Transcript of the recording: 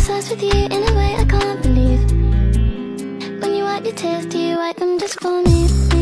obsessed with you in a way I can't believe. When you wipe your tears, do you wipe them just for me?